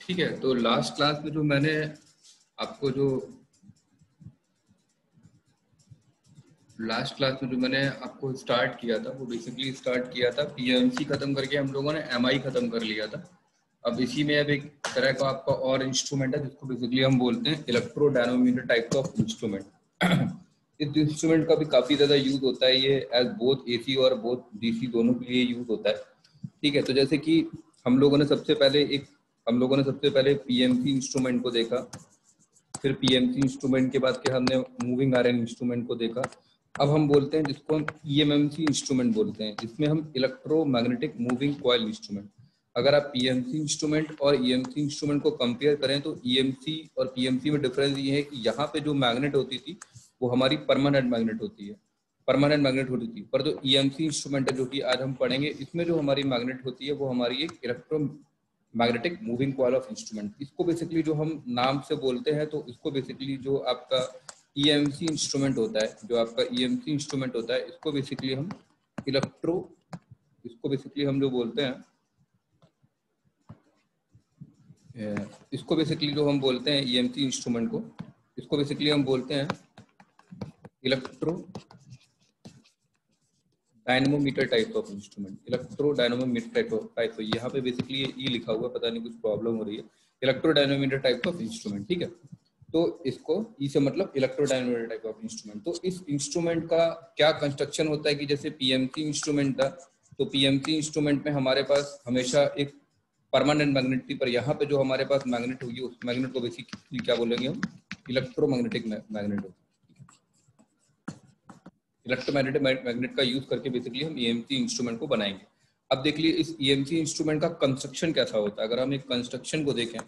ठीक है, तो लास्ट क्लास में जो मैंने आपको जो स्टार्ट किया था वो बेसिकली स्टार्ट किया था पीएमसी खत्म करके हम लोगों ने एमआई खत्म कर लिया था। अब इसी में अब एक तरह का आपका और इंस्ट्रूमेंट है जिसको बेसिकली हम बोलते हैं इलेक्ट्रोडायनामोमीटर टाइप ऑफ इंस्ट्रूमेंट। इस इंस्ट्रूमेंट का भी काफी ज्यादा यूज होता है, ये एज बोथ एसी और बोथ डीसी दोनों के लिए यूज होता है। ठीक है, तो जैसे कि हम लोगों ने सबसे पहले पीएमसी इंस्ट्रूमेंट को देखा, फिर पीएमसी इंस्ट्रूमेंट के बाद के हमने मूविंग आयरन इंस्ट्रूमेंट को देखा। अब हम बोलते हैं जिसको हम ईएमएमसी इंस्ट्रूमेंट बोलते हैं, जिसमें हम इलेक्ट्रोमैग्नेटिक मूविंग कॉइल इंस्ट्रूमेंट। अगर आप पीएमसी इंस्ट्रूमेंट और ईएमसी इंस्ट्रूमेंट को कंपेयर करें तो ईएमसी और पीएमसी में डिफरेंस ये है कि यहाँ पे जो मैग्नेट होती थी वो हमारी परमानेंट मैग्नेट होती थी, पर जो ईएमसी इंस्ट्रूमेंट है जो कि आज हम पढ़ेंगे, इसमें जो हमारी मैग्नेट होती है वो हमारी एक electromagnetic moving coil of instrument. इसको बेसिकली जो हम नाम से बोलते हैं, तो इसको बेसिकली जो आपका ईएमसी इंस्ट्रूमेंट होता है, इसको बेसिकली हम जो बोलते हैं, इसको बेसिकली जो हम बोलते हैं ईएमसी इंस्ट्रूमेंट को, इसको बेसिकली हम बोलते हैं electro dynamometer type of instrument. यहाँ पे बेसिकली ये लिखा हुआ है, पता नहीं कुछ प्रॉब्लम हो रही है। Electro dynamometer type of instrument, ठीक है। तो इसको ई से मतलब electro dynamometer type of instrument. तो इस इंस्ट्रूमेंट का क्या कंस्ट्रक्शन होता है कि जैसे पीएमसी इंस्ट्रूमेंट था, तो पीएमसी इंस्ट्रूमेंट में हमारे पास हमेशा एक परमानेंट मैग्नेट थी, पर यहाँ पे जो हमारे पास मैग्नेट होगी उस मैग्नेट को बेसिकली क्या बोलेंगे हम, इलेक्ट्रोमैग्नेटिक मैग्नेट होगी। इलेक्ट्रोमैग्नेटिक मैग्नेट का यूज करके बेसिकली हम ईएमसी इंस्ट्रूमेंट को बनाएंगे। अब देख लीजिए इस ईएमसी इंस्ट्रूमेंट का कंस्ट्रक्शन कैसा होता है। अगर हम एक कंस्ट्रक्शन को देखें,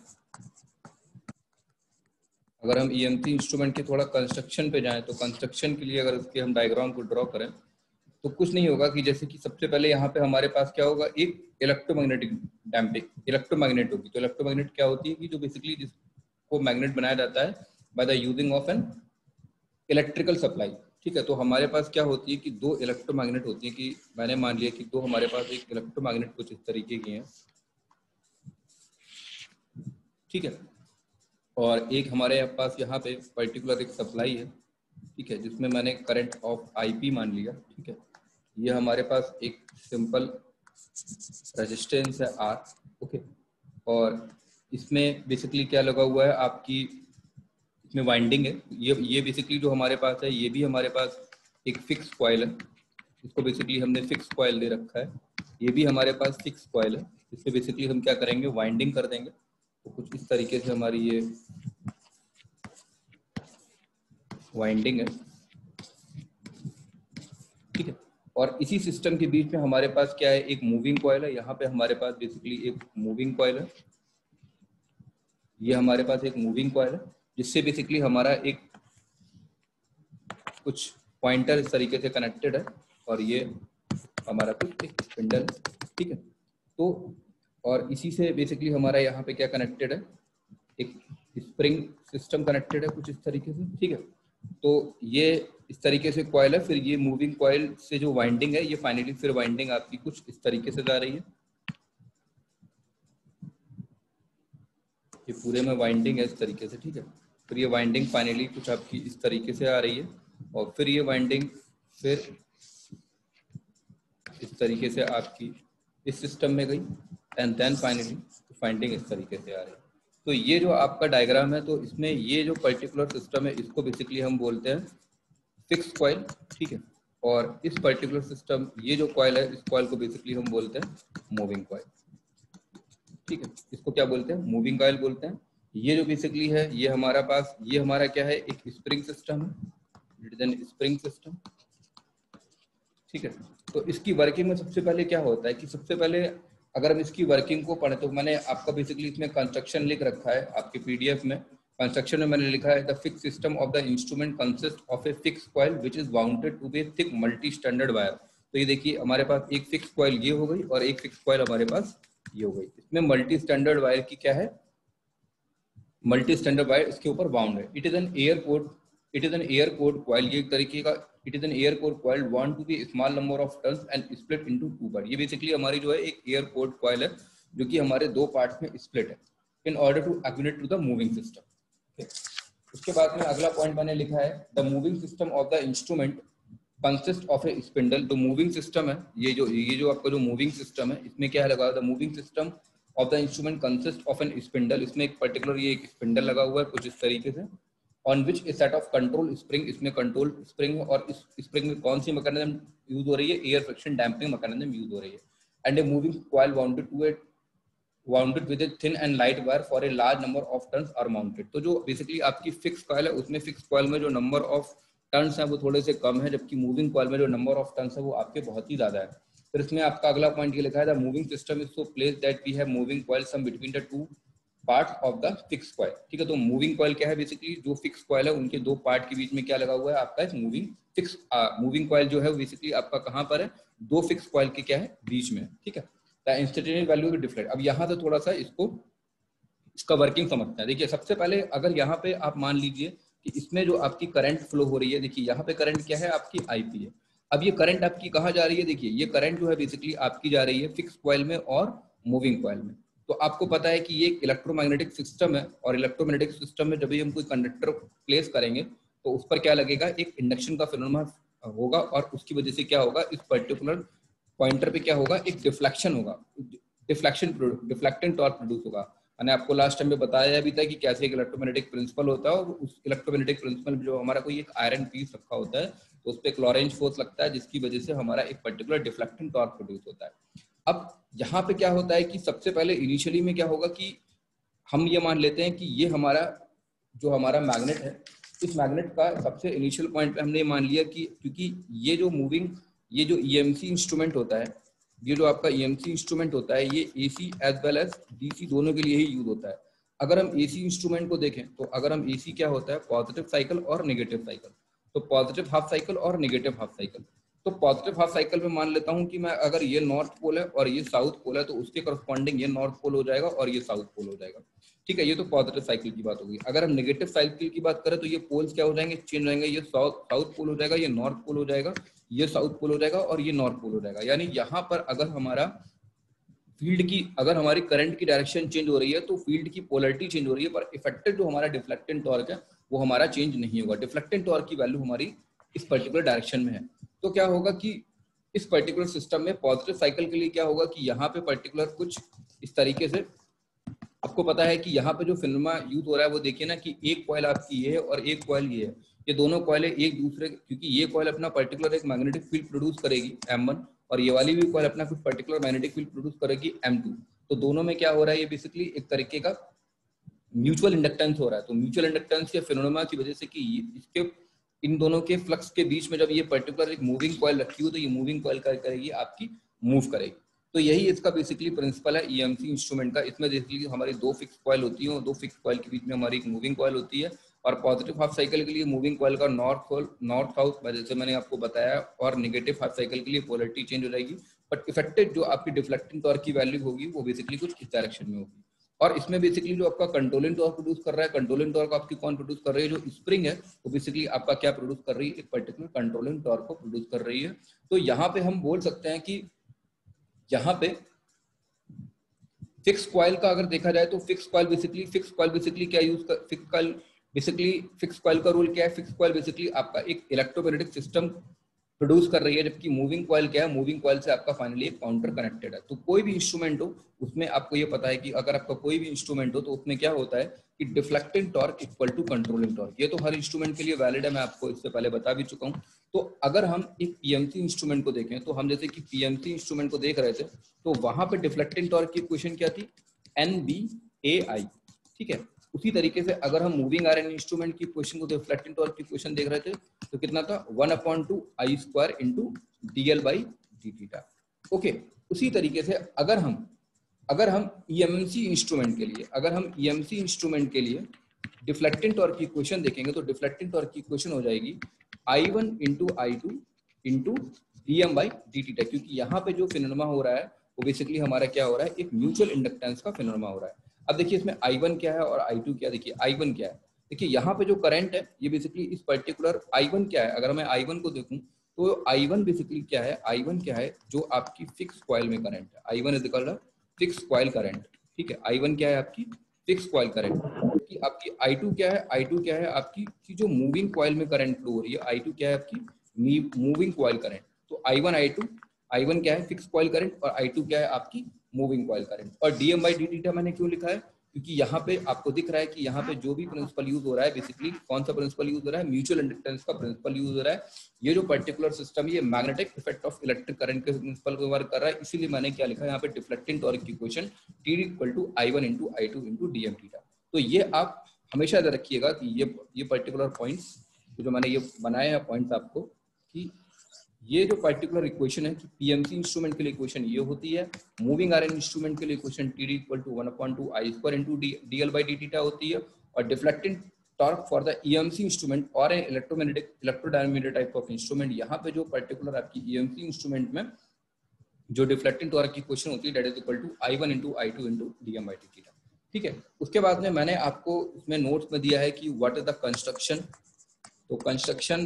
अगर हम ईएमसी इंस्ट्रूमेंट के थोड़ा कंस्ट्रक्शन पे जाएं, तो कंस्ट्रक्शन के लिए अगर उसके हम डायग्राम को ड्रॉ करें तो कुछ नहीं होगा कि जैसे कि सबसे पहले यहाँ पे हमारे पास क्या होगा, एक इलेक्ट्रोमैग्नेटिक डैम्पिंग इलेक्ट्रोमैग्नेट होगी। तो इलेक्ट्रोमैग्नेट क्या होती है कि जो बेसिकली जिसको मैग्नेट बनाया जाता है by the using of an electrical supply. ठीक है, तो हमारे पास क्या होती है कि दो इलेक्ट्रोमैग्नेट होती है, कि मैंने मान लिया कि दो हमारे पास एक इलेक्ट्रोमैग्नेट कुछ इस तरीके की हैं, ठीक है, और एक हमारे पास यहाँ पे पर्टिकुलर एक सप्लाई है, ठीक है, जिसमें मैंने करंट ऑफ आईपी मान लिया, ठीक है। ये हमारे पास एक सिंपल रेजिस्टेंस है आर, ओके, और इसमें बेसिकली क्या लगा हुआ है आपकी, इसमें वाइंडिंग है। ये बेसिकली जो हमारे पास है, ये भी हमारे पास एक फिक्स कॉइल है, इसको बेसिकली हमने फिक्स कॉइल दे रखा है। ये भी हमारे पास फिक्स कॉइल है, इससे बेसिकली हम क्या करेंगे, वाइंडिंग कर देंगे। तो कुछ इस तरीके से हमारी ये वाइंडिंग है, ठीक है। और इसी सिस्टम के बीच में हमारे पास क्या है, एक मूविंग कॉइल है। यहाँ पे हमारे पास बेसिकली एक मूविंग कॉइल है, ये हमारे पास एक मूविंग कॉइल है, जिससे बेसिकली हमारा एक कुछ पॉइंटर इस तरीके से कनेक्टेड है, और ये हमारा कुछ एक स्पिंडल, ठीक है। तो और इसी से बेसिकली हमारा यहाँ पे क्या कनेक्टेड है, एक स्प्रिंग सिस्टम कनेक्टेड है कुछ इस तरीके से, ठीक है। तो ये इस तरीके से कॉइल है, फिर ये मूविंग कॉइल से जो वाइंडिंग है, ये फाइनली फिर वाइंडिंग आपकी कुछ इस तरीके से जा रही है, ये पूरे में वाइंडिंग है इस तरीके से, ठीक है। फिर ये वाइंडिंग फाइनली कुछ आपकी इस तरीके से आ रही है, और फिर ये वाइंडिंग फिर इस तरीके से आपकी इस सिस्टम में गई, एंड देन फाइनली वाइंडिंग इस तरीके से आ रही है। तो ये जो आपका डायग्राम है, तो इसमें ये जो पर्टिकुलर सिस्टम है, इसको बेसिकली हम बोलते हैं फिक्स कॉइल, ठीक है। और इस पर्टिकुलर सिस्टम, ये जो कॉइल है, इस कॉइल को बेसिकली हम बोलते हैं मूविंग कॉइल, ठीक है। इसको क्या बोलते हैं, मूविंग कॉइल बोलते हैं। ये जो बेसिकली है, ये हमारा पास, ये हमारा क्या है, एक स्प्रिंग सिस्टम है, it is an spring system, ठीक है। तो इसकी वर्किंग में सबसे पहले क्या होता है कि सबसे पहले अगर हम इसकी वर्किंग को पढ़े, तो मैंने आपका बेसिकली इसमें कंस्ट्रक्शन लिख रखा है आपके पीडीएफ में। कंस्ट्रक्शन में मैंने लिखा है, the fix system of the instrument consist of a fix coil which is bounded to be thick multi standard wire. तो ये देखिए हमारे पास एक फिक्स कॉइल ये हो गई, और एक फिक्स कॉइल हमारे पास ये हो गई। इसमें मल्टी स्टैंडर्ड वायर की क्या है, मल्टी स्टैंडर्ड वायर इसके ऊपर बाउंड है। It is an air cored coil, ये एक तरीके का it is an air core coil want to be small number of turns and split into two part. ये बेसिकली हमारी जो है एक एयर कोर कॉइल है, जो कि हमारे दो पार्ट्स में स्प्लिट है। In order to activate to the moving system. उसके बाद में अगला पॉइंट मैंने लिखा है the moving system of the instrument consist of a spindle. तो मूविंग सिस्टम है ये जो आपका जो मूविंग सिस्टम है इसमें क्या है लगा the moving system of the instrument consist of an spindle. इसमें एक पर्टिकुलर ये एक स्पिंडल लगा हुआ है कुछ इस तरीके से, on which a set of control spring. इसमें कंट्रोल स्प्रिंग है और इस स्प्रिंग में कौन सी मैकेनिज्म यूज हो रही है, air friction damping mechanism use हो रही है। And a moving coil wounded with a thin and light wire for a large number of turns are mounted. तो जो बेसिकली आपकी फिक्स कॉइल है उसमें फिक्स कॉइल में जो नंबर ऑफ टर्न्स है वो थोड़े से कम है, जबकि मूविंग कॉइल में जो नंबर ऑफ टर्न्स है वो आपके बहुत ही ज्यादा है। फिर इसमें आपका अगला पॉइंट ये लिखा है the moving system is so placed that we have moving coil some between the two part of the fix coil. ठीक है, तो मूविंग कॉइल क्या है, बेसिकली जो फिक्स कॉइल है उनके दो पार्ट के बीच में क्या लगा हुआ है आपका एक मूविंग कॉइल जो है बेसिकली आपका कहाँ पर है, दो फिक्स कॉइल के क्या है बीच में। ठीक है, द इंस्टेंटेनियस वैल्यू डिफरेंट। अब यहाँ से थोड़ा सा इसका वर्किंग समझते हैं। देखिए सबसे पहले अगर यहाँ पे आप मान लीजिए कि इसमें जो आपकी करंट फ्लो हो रही है, देखिए यहाँ पे करंट क्या है आपकी आईपी है। अब ये करंट आपकी कहाँ जा रही है, देखिए ये करंट जो है बेसिकली आपकी जा रही है फिक्स कॉइल में और मूविंग कॉइल में। तो आपको पता है कि ये एक इलेक्ट्रोमैग्नेटिक सिस्टम है और इलेक्ट्रोमैग्नेटिक सिस्टम में जब भी हम कोई कंडक्टर प्लेस करेंगे तो उस पर क्या लगेगा, एक इंडक्शन का फिनोमेना होगा और उसकी वजह से क्या होगा, इस पर्टिकुलर पॉइंटर पे क्या होगा, एक डिफ्लेक्शन होगा, डिफ्लेक्टिंग टॉर्क प्रोड्यूस होगा। मैंने आपको लास्ट टाइम में बताया भी था कि कैसे एक इलेक्ट्रोमैग्नेटिक प्रिंसिपल होता है और उस इलेक्ट्रोमैग्नेटिक प्रिंसिपल में जो हमारा कोई एक आयरन पीस रखा होता है तो उस पर क्लोरेंज फोर्स लगता है जिसकी वजह से हमारा एक पर्टिकुलर डिफ्लेक्टिंग टॉर्क प्रोड्यूस होता है। अब यहाँ पे क्या होता है कि सबसे पहले इनिशियली में क्या होगा कि हम ये मान लेते हैं कि ये हमारा मैग्नेट है, इस मैग्नेट का सबसे इनिशियल पॉइंट पे हमने मान लिया कि क्योंकि ये जो ईएमसी इंस्ट्रूमेंट होता है, ये जो आपका ईएमसी इंस्ट्रूमेंट होता है ये AC as well as DC दोनों के लिए ही यूज होता है। अगर हम एसी इंस्ट्रूमेंट को देखें तो अगर हम एसी क्या होता है, पॉजिटिव साइकिल और नेगेटिव साइकिल, तो पॉजिटिव हाफ साइकिल और नेगेटिव हाफ साइकिल। तो पॉजिटिव हाफ साइकिल में मान लेता हूं कि मैं अगर ये नॉर्थ पोल है और ये साउथ पोल है तो उसके करस्पॉन्डिंग ये नॉर्थ पोल हो जाएगा और ये साउथ पोल हो जाएगा। ठीक है, ये तो पॉजिटिव साइकिल की बात होगी। अगर हम नेगेटिव साइकिल की बात करें तो ये पोल्स क्या हो जाएंगे, चेंज हो जाएंगे, ये साउथ पोल हो जाएगा, ये नॉर्थ पोल हो जाएगा, ये साउथ पोल हो जाएगा और ये नॉर्थ पोल हो जाएगा। यानी यहाँ पर अगर हमारी करंट की डायरेक्शन चेंज हो रही है तो फील्ड की पोलरिटी चेंज हो रही है, पर इफेक्टेड जो हमारा डिफ्लेक्टिंग टॉर्क है वो हमारा चेंज नहीं होगा। डिफ्लेक्टिंग टॉर्क की वैल्यू हमारी इस पर्टिकुलर डायरेक्शन में है। तो क्या होगा कि इस पर्टिकुलर सिस्टम में पॉजिटिव साइकिल के लिए क्या होगा कि यहाँ पे पर्टिकुलर कुछ इस तरीके से आपको पता है कि यहाँ पे जो फिनोमेना यूज हो रहा है वो देखिए ना कि एक कॉइल आपकी ये है और एक कॉइल ये है, ये दोनों कॉइल एक दूसरे, क्योंकि ये कॉइल अपना पर्टिकुलर एक मैग्नेटिक फील्ड प्रोड्यूस करेगी M1 और ये वाली भी कॉइल अपना कुछ पर्टिकुलर मैग्नेटिक फील्ड प्रोड्यूस करेगी M2। तो दोनों में क्या हो रहा है, ये बेसिकली एक तरीके का म्यूचुअल इंडक्टेंस हो रहा है। तो म्यूचुअल इंडक्टेंस के फिनोमेना की वजह से कि इसके इन दोनों के फ्लक्स के बीच में जब ये पर्टिकुलर एक मूविंग कॉइल रखी हो तो ये मूविंग कॉइल क्या करेगी, आपकी मूव करेगी। तो यही इसका बेसिकली प्रिंसिपल है ईएमसी इंस्ट्रूमेंट का। इसमें बेसिकली हमारी दो फिक्स कॉइल होती है और दो फिक्स कॉइल के बीच में हमारी एक मूविंग कॉइल होती है और पॉजिटिव हाफ साइकिल के लिए मूविंग कॉइल का नॉर्थ साउथ जैसे मैंने आपको बताया, और नेगेटिव हाफ साइकिल के लिए पोलरिटी चेंज हो जाएगी, बट इफेक्टेड जो आपकी डिफ्लेक्टिंग टॉर्क की वैल्यू होगी वो बेसिकली कुछ इस डायरेक्शन में होगी। और इसमें बेसिकली जो आपका कंट्रोलिंग टॉर्क प्रोड्यूस कर रहा है, कंट्रोलिंग टॉर्क आपकी कौन प्रोड्यूस कर रही है, जो स्प्रिंग है वो बेसिकली आपका क्या प्रोड्यूस कर रही है, एक पर्टिकुलर कंट्रोलिंग टॉर्क को प्रोड्यूस कर रही है। तो यहाँ पे हम बोल सकते हैं कि यहाँ पे फिक्स कॉइल का अगर देखा जाए तो फिक्स कॉइल बेसिकली क्या यूज कर, फिक्स कॉइल का रूल क्या है, फिक्स कॉइल बेसिकली आपका एक इलेक्ट्रोमैग्नेटिक सिस्टम प्रोड्यूस कर रही है, जबकि मूविंग कॉइल क्या है, मूविंग कॉइल से आपका फाइनली एक काउंटर कनेक्टेड है। तो कोई भी इंस्ट्रूमेंट हो उसमें आपको ये पता है कि अगर आपका कोई भी इंस्ट्रूमेंट हो तो उसमें क्या होता है कि deflecting torque equal to controlling torque. ये तो हर इंस्ट्रूमेंट के लिए वैलिड है, मैं आपको इससे पहले बता भी चुका हूँ। तो अगर हम एक पीएमसी इंस्ट्रूमेंट को देखें तो हम जैसे कि पीएमसी इंस्ट्रूमेंट को देख रहे थे तो वहां पे डिफ्लेक्टिंग टॉर्क की इक्वेशन क्या थी, NBAI। ठीक है, उसी तरीके से अगर हम मूविंग आयरन इंस्ट्रूमेंट की इक्वेशन को डिफ्लेक्टिंग टॉर्क की इक्वेशन देख रहे थे तो कितना था, 1/2I² इंटू dl/dθ। ओके, उसी तरीके से अगर हम ईएमसी इंस्ट्रूमेंट के लिए डिफ्लेक्टिंग टॉर्क की इक्वेशन देखेंगे तो डिफ्लेक्टिंग टॉर्क की इक्वेशन हो जाएगी I1 into I2 into dm/dθ, क्योंकि यहाँ पे जो फिनोमेना हो रहा है वो बेसिकली हमारा क्या हो रहा है, एक म्यूचुअल इंडक्टेंस का फिनोमेना हो रहा है। अब देखिए इसमें I1 क्या है और I2 क्या है। देखिए I1 क्या है, देखिए यहाँ पे जो करंट है ये बेसिकली इस पर्टिकुलर I1 क्या है, अगर मैं I1 को देखूं तो I1 बेसिकली क्या है, I1 क्या है, जो आपकी फिक्स कॉइल में करंट है, I1 is equal to fix coil current. ठीक है, I1 क्या है आपकी फिक्स कॉइल करंट, कि आपकी I2 क्या है, I2 क्या है आपकी कि जो मूविंग कॉइल में करंट फ्लो हो रही है, I2 क्या है आपकी मूविंग कॉइल करंट। तो I1 I2, I1 क्या है फिक्स कॉइल करंट और I2 क्या है आपकी मूविंग कॉइल करंट। और dm by dt मैंने क्यों लिखा है, क्योंकि यहाँ पे आपको दिख रहा है कि यहाँ पे जो भी प्रिंसिपल यूज हो रहा है, बेसिकली कौन सा प्रिंसिपल यूज हो रहा है, म्यूचुअल इंडक्टेंस का प्रिंसिपल यूज हो रहा है। ये जो पर्टिकुलर सिस्टम ये magnetic effect of electric current के प्रिंसिपल को वर्क कर रहा है, इसीलिए मैंने क्या लिखा है यहाँ पे डिफ्लेक्टिंग टॉर्क की equation T equal to I1 into I2 into dm theta. तो ये आप हमेशा याद रखिएगा कि ये पर्टिकुलर पॉइंट्स जो मैंने ये बनाए हैं पॉइंट्स आपको, कि ये जो पर्टिकुलर इक्वेशन है कि पीएमसी इंस्ट्रूमेंट के लिए इक्वेशन ये होती है, मूविंग आयरन इंस्ट्रूमेंट के लिए equation T equal to 1/2 I² into dl by dt होती है, और deflecting torque for the EMC instrument और an electromagnetic electrodynamic type of instrument, यहाँ पे जो पर्टिकुलर आपकी EMC इंस्ट्रूमेंट में जो डिफ्लेक्टिंग टॉर्क की इक्वेशन होती है that is equal to I1 into I2 into dm by dt। ठीक है, उसके बाद में मैंने आपको इसमें नोट्स में दिया है कि व्हाट इज द कंस्ट्रक्शन। तो कंस्ट्रक्शन,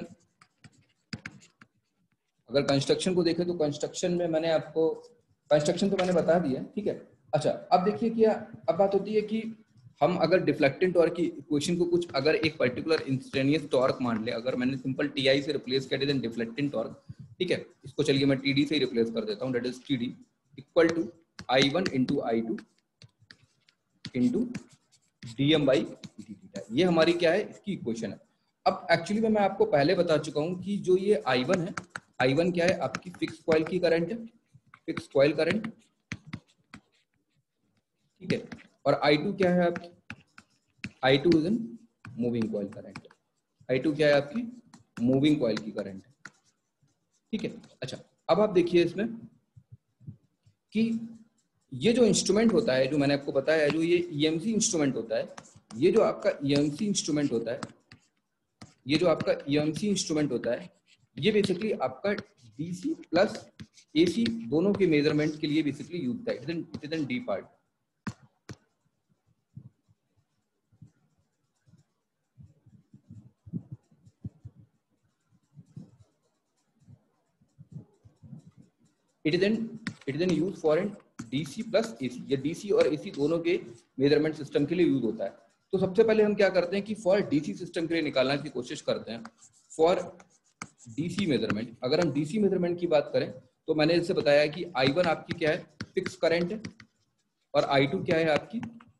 अगर कंस्ट्रक्शन को देखें तो कंस्ट्रक्शन में मैंने आपको कंस्ट्रक्शन तो मैंने बता दिया, ठीक है। अच्छा, अब देखिए क्या अब बात होती है कि हम अगर डिफ्लेक्टिंग टॉर्क की इक्वेशन को कुछ अगर एक पर्टिकुलर इंस्टेंटेनियस टॉर्क मान ले, अगर मैंने सिंपल TI से रिप्लेस कर दिया डिफ्लेक्टिंग टॉर्क, ठीक है, इसको चलिए मैं TD से ही रिप्लेस कर देता हूँ, that is TD equal to I1 into I2 into dm by dt। ये हमारी क्या है, इसकी इक्वेशन है। अब एक्चुअली में मैं आपको पहले बता चुका हूँ कि जो ये I1 है, I1 क्या है आपकी फिक्स कॉइल की करंट है, फिक्स कॉइल करंट, ठीक है। और I2 क्या है आपकी, I2 is in moving coil current, I2 क्या है आपकी मूविंग कॉइल की करंट है, ठीक है। अच्छा, अब आप देखिए इसमें कि ये जो इंस्ट्रूमेंट होता है, जो मैंने आपको बताया, जो ये EMC इंस्ट्रूमेंट होता है, ये जो आपका EMC इंस्ट्रूमेंट होता है, ये जो आपका EMC इंस्ट्रूमेंट होता है, ये बेसिकली आपका DC प्लस AC दोनों के मेजरमेंट के लिए बेसिकली यूज होता है। It is an D part. It is an use for an DC plus AC, ये DC और AC दोनों के मेजरमेंट सिस्टम के लिए यूज होता है। तो सबसे पहले हम क्या करते हैं कि फॉर DC सिस्टम के लिए निकालने की कोशिश करते हैं। फॉर DC मेजरमेंट, अगर हम DC मेजरमेंट की बात करें तो मैंने इससे बताया कि I1 आपकी क्या है फिक्स करंट है और I2 क्या है आपकी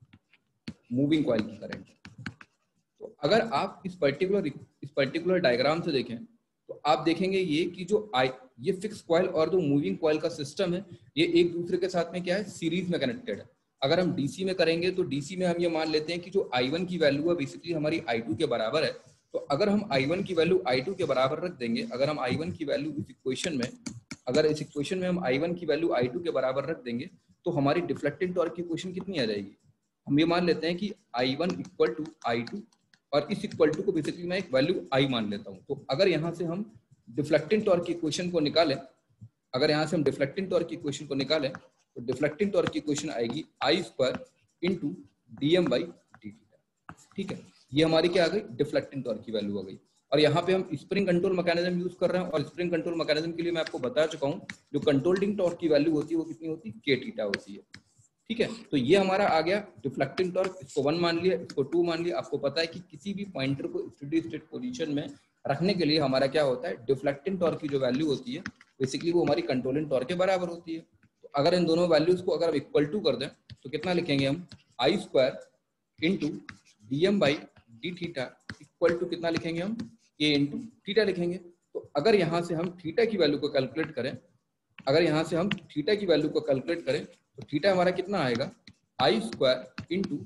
मूविंग कॉइल की करंट है। तो अगर आप इस पर्टिकुलर डायग्राम से देखें तो आप देखेंगे ये कि जो ये फिक्स कॉइल और जो मूविंग कॉइल का सिस्टम है, ये एक दूसरे के साथ में क्या है सीरीज में कनेक्टेड है। अगर हम DC में करेंगे तो DC में हम ये मान लेते हैं कि जो I1 की वैल्यू है बेसिकली हमारी I2 के बराबर है। तो अगर हम I1 की वैल्यू I2 के बराबर रख देंगे, अगर हम I1 की वैल्यू इस इक्वेशन में, अगर इस इक्वेशन में हम I1 की वैल्यू I2 के बराबर रख देंगे तो हमारी डिफ्लेक्टिंग टॉर्क की इक्वेशन कितनी आ जाएगी। हम ये मान लेते हैं कि I1 इक्वल टू I2 और इस इक्वल टू को बेसिकली मैं एक वैल्यू I मान लेता हूँ। तो अगर यहाँ से हम डिफ्लेक्टिंग टॉर्क की इक्वेशन को निकालें, अगर यहाँ से हम डिफ्लेक्टिंग टॉर्क की इक्वेशन को निकालें तो डिफ्लेक्टिंग टॉर्क की इक्वेशन आएगी I² into dm by dt। ठीक है, ये हमारी क्या आ गई डिफ्लेक्टिंग टॉर्क की वैल्यू आ गई। और यहाँ पे हम स्प्रिंग कंट्रोल मैकेनिज्म यूज कर रहे हैं और स्प्रिंग कंट्रोल मैकेनिज्म के लिए मैं आपको बता चुका हूँ जो कंट्रोलिंग टॉर्क की वैल्यू होती है वो कितनी होती है k थीटा होती है। ठीक है, तो ये हमारा आ गया डिफ्लेक्टिंग टॉर्क, इसको 1 मान लिया, इसको 2 मान लिया। आपको पता है कि किसी भी पॉइंटर को स्टेडी स्टेट पोजीशन में रखने के लिए हमारा क्या होता है डिफ्लेक्टिंग टॉर्क की जो वैल्यू होती है बेसिकली वो हमारी कंट्रोलिंग टॉर्क के बराबर होती है। तो अगर इन दोनों वैल्यूज को अगर हम इक्वल टू कर दें तो कितना लिखेंगे हम I² into dm by d theta equal to कितना लिखेंगे हम k इंटू थीटा लिखेंगे। तो अगर यहाँ से हम थीटा की वैल्यू को कैलकुलेट करें, अगर यहाँ से हम थीटा की वैल्यू को कैलकुलेट करें तो थीटा हमारा कितना आएगा I² into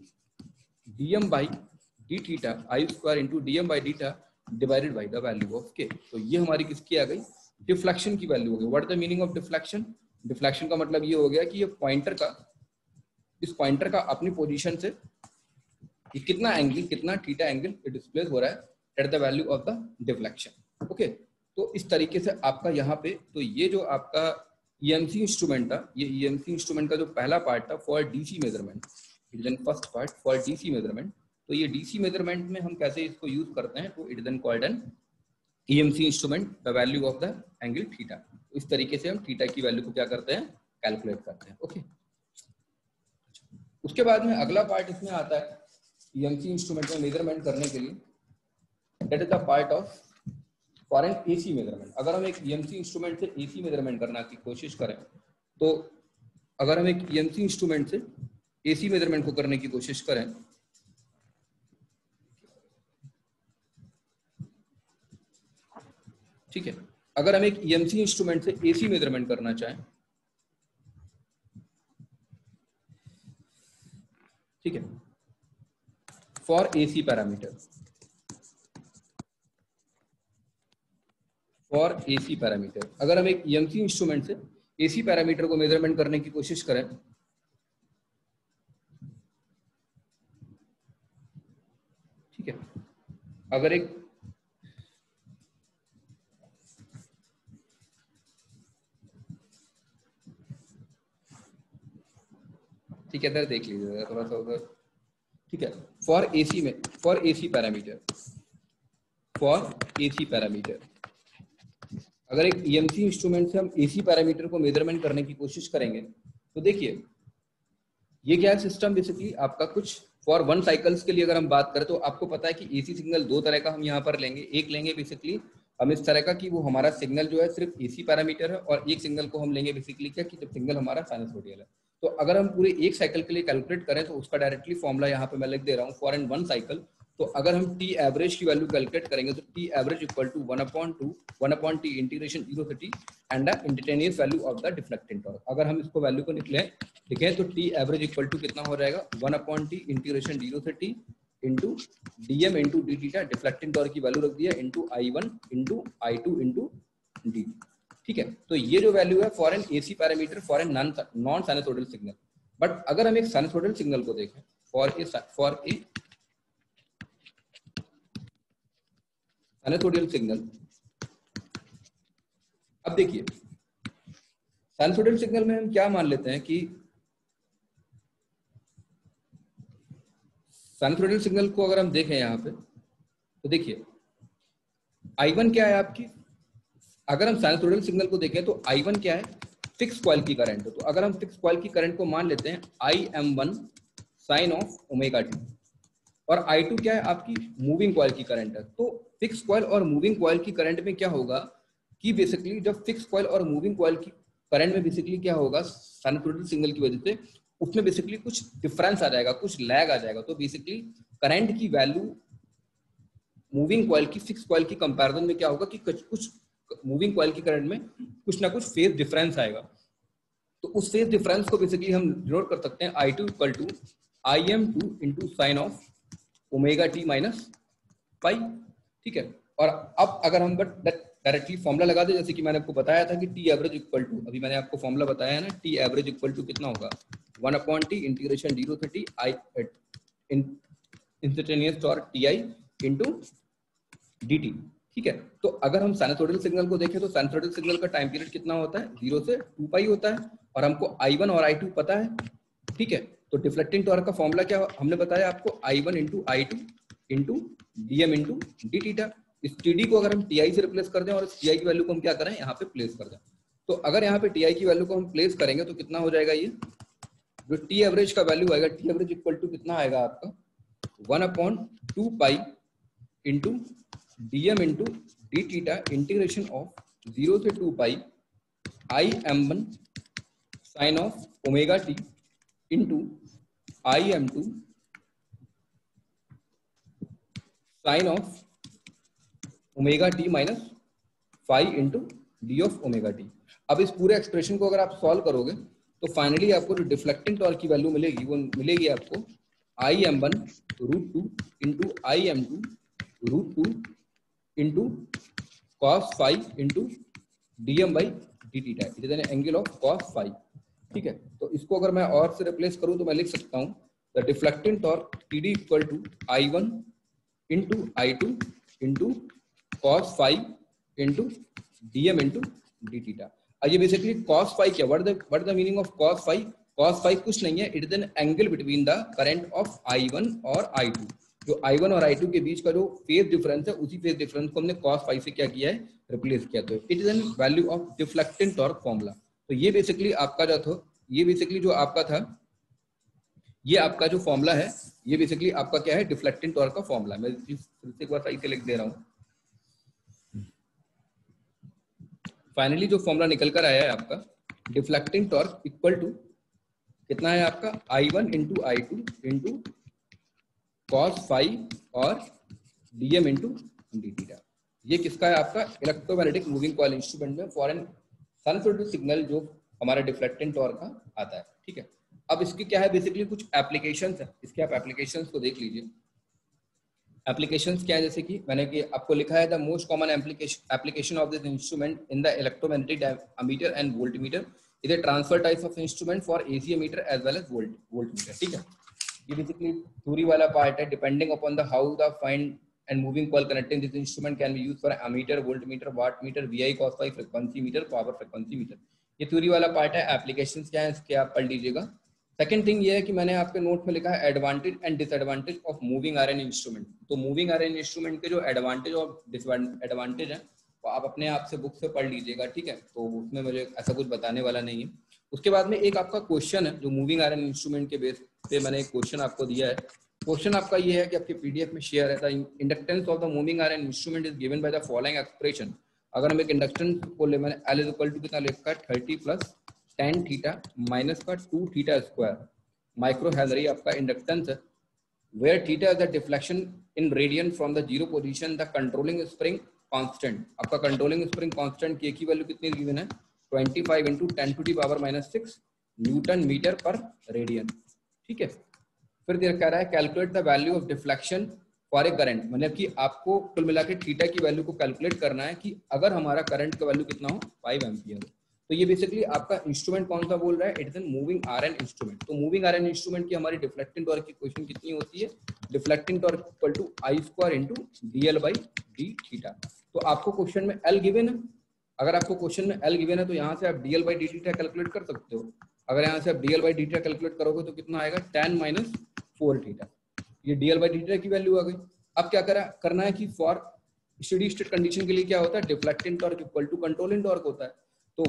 dm by d theta, I² into dm by d divided by the value of k। तो ये हमारी किसकी आ गई डिफ्लेक्शन की वैल्यू हो गई। What is the meaning of deflection? Deflection का मतलब ये हो गया कि ये पॉइंटर का, इस पॉइंटर का अपनी पोजीशन से कि कितना एंगल, कितना थीटा एंगल डिस्प्लेस हो रहा है at the value of the deflection. Okay, तो इस तरीके से आपका यहाँ पे, तो ये जो आपका EMC इंस्ट्रूमेंट था, ये EMC इंस्ट्रूमेंट का जो पहला पार्ट था for DC measurement, it is an first part for DC measurement. तो ये DC मेजरमेंट में हम कैसे इसको यूज करते हैं, तो it is an called an EMC instrument the value of the angle theta. तो इस तरीके से हम थीटा की वैल्यू को क्या करते हैं कैलकुलेट करते हैं। ओके, उसके बाद में अगला पार्ट इसमें आता है ईएमसी इंस्ट्रूमेंट में मेजरमेंट करने के लिए, that is the part of for an AC measurement. अगर हम एक ईएमसी इंस्ट्रूमेंट से एसी मेजरमेंट करने की कोशिश करें, तो अगर हम एक ईएमसी इंस्ट्रूमेंट से एसी मेजरमेंट को करने की कोशिश करें, ठीक है, अगर हम एक ईएमसी इंस्ट्रूमेंट से एसी मेजरमेंट करना चाहें, ठीक है, for AC parameter, for AC parameter, अगर हम एक ईएमसी इंस्ट्रूमेंट से एसी पैरामीटर को मेजरमेंट करने की कोशिश करें, ठीक है, अगर एक ठीक है, इधर देख लीजिएगा थोड़ा सा उधर, ठीक है, फॉर एसी में, for AC parameter, for AC parameter, अगर एक ईएमसी इंस्ट्रूमेंट से हम एसी पैरामीटर को मेजरमेंट करने की कोशिश करेंगे, तो देखिए ये क्या है सिस्टम, बेसिकली आपका कुछ फॉर वन साइकिल्स के लिए अगर हम बात करें तो आपको पता है कि एसी सिग्नल दो तरह का हम यहाँ पर लेंगे। एक लेंगे बेसिकली हम इस तरह का कि वो हमारा सिग्नल जो है सिर्फ एसी पैरामीटर है, और एक सिग्नल को हम लेंगे बेसिकली क्या कि जब सिग्नल हमारा साइनसोइडल है। तो अगर हम पूरे एक साइकिल के लिए कैलकुलेट करें तो उसका डायरेक्टली फॉर्मूला यहाँ पे मैं लिख दे रहा हूँ, फॉर एन वन साइकिल। तो अगर हम टी एवरेज की वैल्यू कैलकुलेट करेंगे तो T average equal to 1/2 T integration 0 से T and the instantaneous value of the deflecting torque. अगर हम इसको वैल्यू को लिखें तो टी एवरेज इक्वल टू कितना हो जाएगा, 1/t इंटीग्रेशन 0 से T into DM into D theta, deflecting torque की वैल्यू रख दिया, into I1 into I2 into D. ठीक है, तो ये जो वैल्यू है for an AC parameter for an non sinusoidal signal. But अगर हम एक साइनसोइडल सिग्नल को देखें फॉर ए साइनसोइडल सिग्नल, अब देखिए साइनसोइडल सिग्नल में हम क्या मान लेते हैं कि साइनसोइडल सिग्नल को अगर हम देखें यहाँ पे तो देखिए I1 क्या है आपकी, अगर हम साइनसोइडल सिग्नल को देखें तो I1 क्या है, फिक्स कॉइल की करंट है। तो अगर हम फिक्स कॉइल की करंट को मान लेते हैं IM1 sine of omega T, और I2 क्या है आपकी मूविंग कॉइल की करंट है। तो फिक्स कॉइल और मूविंग कॉइल की करंट में क्या होगा कि बेसिकली जब फिक्स कॉइल और मूविंग कॉइल की करंट में बेसिकली क्या होगा, साइनसोइडल सिग्नल की वजह से उसमें बेसिकली कुछ डिफरेंस आ जाएगा, कुछ लैग आ जाएगा। तो बेसिकली करंट की वैल्यू मूविंग कॉइल की फिक्स कॉइल की कंपैरिजन में क्या होगा कि कुछ मूविंग कॉइल की करंट में कुछ ना कुछ फेज डिफरेंस आएगा। तो उस फेज डिफरेंस को बेसिकली हम डिनोट कर सकते हैं I2 equal to IM2 into sine of omega T minus pi. ठीक है, और अब अगर हम बट डायरेक्टली फॉर्मूला लगा दे, जैसे कि मैंने आपको बताया था कि टी एवरेज इक्वल टू, अभी मैंने आपको फॉर्मूला बताया है ना, टी एवरेज इक्वल टू कितना होगा 1/t इंटीग्रेशन 0 से T I instantaneous torque T I into D T. ठीक है, तो अगर हम साइनसोइडल सिग्नल को देखें तो साइनसोइडल सिग्नल का टाइम पीरियड कितना होता है, 0 से 2 पाई होता है, और हमको I1 और I2 पता है। ठीक है, तो डिफ्लेक्टिंग टॉर्क का फॉर्मूला क्या हमने बताया आपको, I1 into I2 into DM into D theta. इस टीडी को अगर हम टीआई से रिप्लेस कर दें और इस टीआई की वैल्यू को हम क्या करें यहाँ पे प्लेस कर दें, तो अगर यहाँ पे टीआई की वैल्यू को हम प्लेस करेंगे तो कितना हो जाएगा, ये जो टी एवरेज का वैल्यू आएगा, टी एवरेज इक्वल टू कितना आएगा आपका 1/2 pi into DM into D theta integration of 0 से 2 pi IM1 sine of omega T into IM2 sine of omega T minus 5 into D of omega T. अब इस पूरे expression को अगर आप सॉल्व करोगे तो फाइनली आपको जो डिफ्लेक्टिंग टॉर्क की वैल्यू मिलेगी वो मिलेगी आपको IM1 √2 into IM2 √2 into cos 5 into DM by D theta, it is an angle of cos 5। ठीक है, तो इसको अगर मैं और से रिप्लेस करूं तो मैं लिख सकता हूं the deflecting torque TD equal to I1 into I2 into cos 5 into DM into D theta. ये बेसिकली cos 5 क्या, what the meaning of cos 5? cos 5 कुछ नहीं है, it is an angle between the current of I1 और I2। जो I1 और I2 के बीच का जो फेज डिफरेंस है, उसी फेज डिफरेंस को हमने cos 5 से क्या किया है, रिप्लेस किया। तो it is an value of deflecting torque formula. तो ये बेसिकली आपका जो था, ये बेसिकली जो आपका था ये आपका जो फॉर्मूला है ये बेसिकली आपका क्या है, डिफ्लेक्टिंग टॉर्क का फॉर्मूला। मैं फिर से एक बार सही से लिख दे रहा हूँ। फाइनली जो फॉर्मूला निकल कर आया है आपका, डिफ्लेक्टिंग टॉर्क इक्वल टू कितना है आपका, I1 into I2 into cos five और dm इंटू डी थीटा। ये किसका है आपका, इलेक्ट्रोमैग्नेटिक मूविंग कॉइल इंस्ट्रूमेंट में फॉरेन साइनसोइडल सिग्नल जो हमारा डिफ्लेक्टिंग टॉर्क का आता है, ठीक है। अब इसकी क्या है, बेसिकली कुछ एप्लीकेशंस है, इसके आप एप्लीकेशंस को देख लीजिए। एप्लीकेशंस क्या है, जैसे कि मैंने कि आपको लिखा है, the most common application of this instrument in the electromagnetic ammeter and voltmeter is a transfer type of instrument for AC meter as well as voltmeter, ठीक है। ये बेसिकली थ्योरी वाला पार्ट है। Depending upon the how the find and moving coil connecting this instrument can be used for ammeter, voltmeter, wattmeter, VI cos phi, frequency meter, power frequency meter। ये theory वाला part है। Applications क्या है इसके आप पढ़ लीजिएगा। सेकंड थिंग ये है कि मैंने आपके नोट में लिखा है advantage and disadvantage of moving iron instrument. तो मूविंग आयरन इंस्ट्रूमेंट के जो एडवांटेज और डिसएडवांटेज है वो आप अपने आप से बुक से पढ़ लीजिएगा, ठीक है। तो उसमें मुझे ऐसा कुछ बताने वाला नहीं है। उसके बाद में एक आपका क्वेश्चन है जो मूविंग आयरन इंस्ट्रूमेंट के बेस पे मैंने एक क्वेश्चन आपको दिया है। क्वेश्चन आपका ये है कि आपके पीडीएफ में शेयर है, the inductance of the moving iron instrument is given by the following expression. अगर हम एक इंडक्टेंस को ले, मैंने L इज इक्वल टू कितना लिखा है, 30 प्लस tan थीटा माइनस का 2 थीटा स्क्वायर माइक्रो हेनरी आपका इंडक्टेंस है, where theta is the deflection in radian from the zero position, the controlling spring constant. आपका कंट्रोलिंग स्प्रिंग कांस्टेंट के की value कितनी गिवन है, 25 into 10 to the power -6 newton meter per radian, ठीक है। फिर कह रहा है calculate the value of deflection for a current, मतलब कि आपको कुल मिला के थीटा की वैल्यू को कैलकुलेट करना है कि अगर हमारा करंट का वैल्यू कितना हो, 5 एम्पियर। तो ये बेसिकली आपका इंस्ट्रूमेंट कौन सा बोल रहा है, it is an moving iron instrument. तो मूविंग आयरन इंस्ट्रूमेंट की हमारी डिफ्लेक्टिंग टॉर्क की इक्वेशन कितनी होती है, deflecting torque equal to I square into DL by D theta. तो आपको क्वेश्चन में L गिवन है, अगर आपको क्वेश्चन में L गिवन है तो यहाँ से आप DL by D theta calculate कर सकते हो। अगर यहाँ से आप DL by D theta calculate करोगे तो कितना आएगा, tan माइनस 4 थीटा। ये DL बाई डी थीटा की वैल्यू आ गई। अब क्या करना है कि फॉर स्टेडी स्टेट कंडीशन के लिए क्या होता है, deflecting torque equal to controlling torque होता है। तो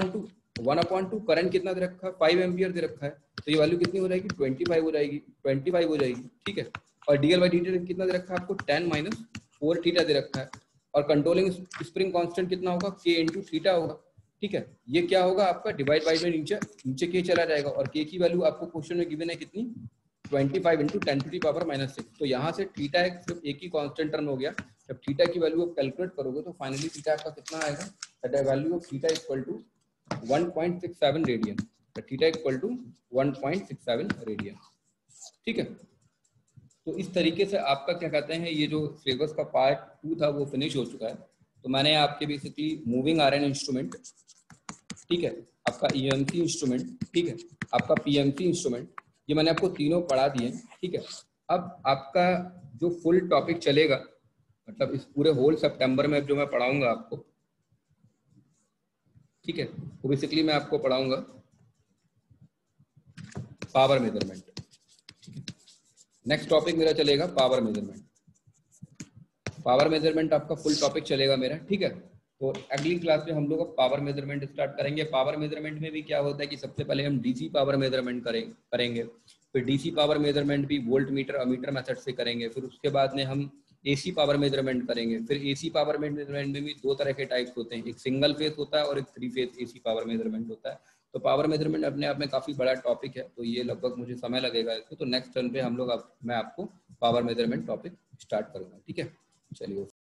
1/2 करंट कितना दे रखा है, 5 एम्पियर दे रखा है, तो ये वैल्यू कितनी हो जाएगी, 25 हो जाएगी, 25 हो जाएगी, ठीक है। और DL बाई डी थीटा कितना दे रखा है आपको, tan माइनस 4 थीटा दे रखा है। और कंट्रोलिंग स्प्रिंग कांस्टेंट कितना होगा, K इंटू थीटा होगा, ठीक है। ये क्या होगा आपका, डिवाइड बाई में नीचे K चला जाएगा और K की वैल्यू आपको क्वेश्चन में गिवन है कितनी, 25 इंटू 10 टू दी पावर -6। तो यहाँ से थीटा सिर्फ एक ही कांस्टेंट टर्म हो गया। जब थीटा की वैल्यू आप कैलकुलेट करोगे तो फाइनली थीटा आपका कितना आएगा, the value of theta equal to 1.67 radian. Theta equal to 1.67 radian, ठीक है। तो इस तरीके से आपका क्या कहते हैं, ये जो सिलेबस का पार्ट 2 था वो फिनिश हो चुका है। तो मैंने आपके बेसिकली मूविंग आयरन इंस्ट्रूमेंट, ठीक है, आपका EMC इंस्ट्रूमेंट, ठीक है, आपका PMC इंस्ट्रूमेंट, ये मैंने आपको तीनों पढ़ा दिए, ठीक है। अब आपका जो फुल टॉपिक चलेगा, मतलब इस पूरे होल सितंबर में जो मैं पढ़ाऊंगा आपको, ठीक है, वो बेसिकली मैं आपको पढ़ाऊंगा पावर मेजरमेंट, ठीक है। नेक्स्ट टॉपिक मेरा चलेगा पावर मेजरमेंट। पावर मेजरमेंट आपका फुल टॉपिक चलेगा मेरा, ठीक है। तो अगली क्लास में हम लोग अब पावर मेजरमेंट स्टार्ट करेंगे। पावर मेजरमेंट में भी क्या होता है कि सबसे पहले हम डीसी पावर मेजरमेंट करेंगे, फिर डीसी पावर मेजरमेंट भी वोल्ट मीटर अमीटर मेथड से करेंगे, फिर उसके बाद में हम एसी पावर मेजरमेंट करेंगे। फिर एसी पावर मेजरमेंट में भी 2 तरह के टाइप्स होते हैं, एक सिंगल फेस होता है और एक 3 फेस एसी पावर मेजरमेंट होता है। तो पावर मेजरमेंट अपने आप में काफी बड़ा टॉपिक है, तो ये लगभग मुझे समय लगेगा इसको। तो नेक्स्ट टर्न पे हम लोग मैं आपको पावर मेजरमेंट टॉपिक स्टार्ट करूंगा, ठीक है। चलिए।